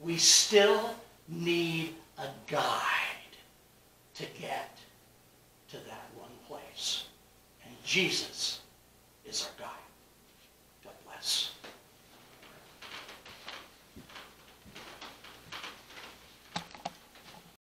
we still need a guide to get to that one place. And Jesus is our guide.